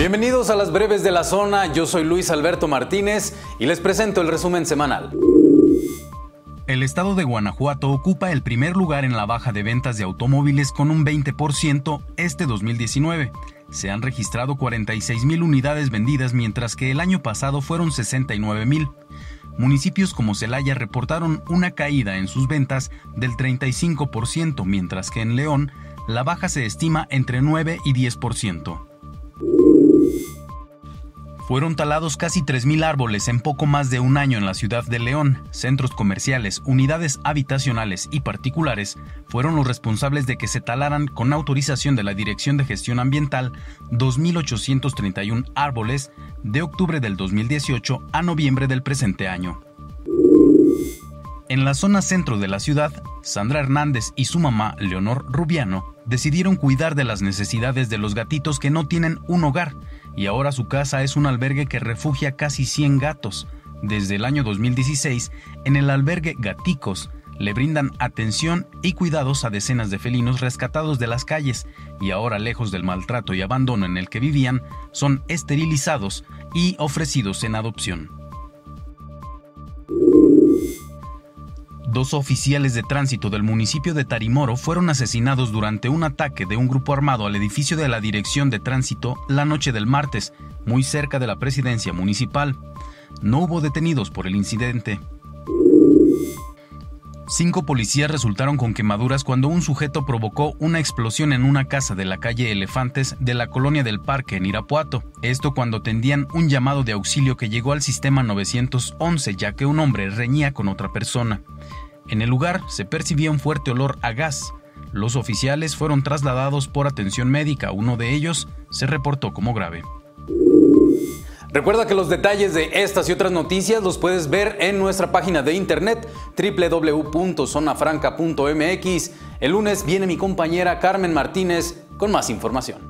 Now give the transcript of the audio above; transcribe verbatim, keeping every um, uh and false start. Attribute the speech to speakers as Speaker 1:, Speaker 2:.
Speaker 1: Bienvenidos a las breves de la zona, yo soy Luis Alberto Martínez y les presento el resumen semanal.
Speaker 2: El estado de Guanajuato ocupa el primer lugar en la baja de ventas de automóviles con un veinte por ciento este dos mil diecinueve. Se han registrado cuarenta y seis mil unidades vendidas, mientras que el año pasado fueron sesenta y nueve mil. Municipios como Celaya reportaron una caída en sus ventas del treinta y cinco por ciento, mientras que en León la baja se estima entre nueve y diez por ciento. Fueron talados casi tres mil árboles en poco más de un año en la ciudad de León. Centros comerciales, unidades habitacionales y particulares fueron los responsables de que se talaran, con autorización de la Dirección de Gestión Ambiental, dos mil ochocientos treinta y uno árboles de octubre del dos mil dieciocho a noviembre del presente año. En la zona centro de la ciudad, Sandra Hernández y su mamá, Leonor Rubiano, decidieron cuidar de las necesidades de los gatitos que no tienen un hogar, y ahora su casa es un albergue que refugia casi cien gatos. Desde el año dos mil dieciséis, en el albergue Gaticos, le brindan atención y cuidados a decenas de felinos rescatados de las calles, y ahora, lejos del maltrato y abandono en el que vivían, son esterilizados y ofrecidos en adopción. Dos oficiales de tránsito del municipio de Tarimoro fueron asesinados durante un ataque de un grupo armado al edificio de la Dirección de Tránsito la noche del martes, muy cerca de la presidencia municipal. No hubo detenidos por el incidente. Cinco policías resultaron con quemaduras cuando un sujeto provocó una explosión en una casa de la calle Elefantes de la colonia del Parque en Irapuato. Esto cuando atendían un llamado de auxilio que llegó al sistema nueve once, ya que un hombre reñía con otra persona. En el lugar se percibía un fuerte olor a gas. Los oficiales fueron trasladados por atención médica. Uno de ellos se reportó como grave.
Speaker 1: Recuerda que los detalles de estas y otras noticias los puedes ver en nuestra página de internet doble u doble u doble u punto zona franca punto m x. El lunes viene mi compañera Carmen Martínez con más información.